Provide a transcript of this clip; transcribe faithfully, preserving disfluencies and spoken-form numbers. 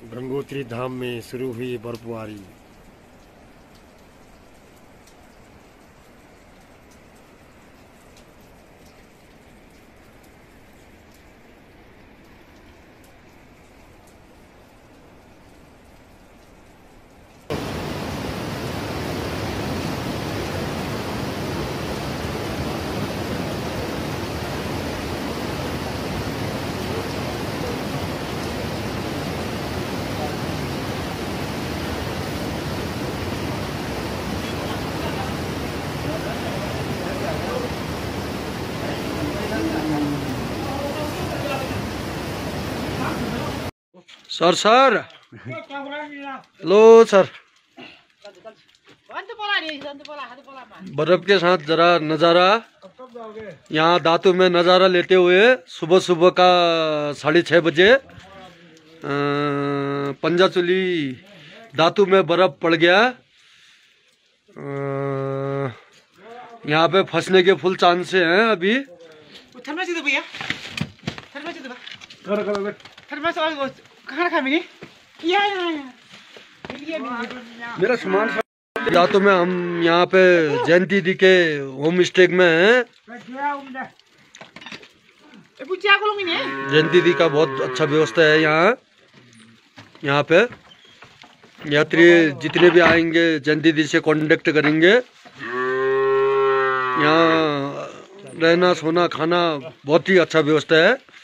गंगोत्री धाम में शुरू हुई बर्फबारी। सर सर लो सर, बर्फ के साथ जरा नज़ारा यहाँ दातू में नज़ारा लेते हुए सुबह सुबह का साढ़े छः बजे पंजाचुली दातू में बर्फ पड़ गया। यहाँ पे फंसने के फुल चांस हैं अभी। मेरा सामान दातू में हम यहाँ पे जयंती दी के होम स्टे में हैं। जयंती दी का बहुत अच्छा व्यवस्था है यहाँ। यहाँ पे यात्री जितने भी आएंगे जयंती दी से कांटेक्ट करेंगे। यहाँ रहना सोना खाना बहुत ही अच्छा व्यवस्था है।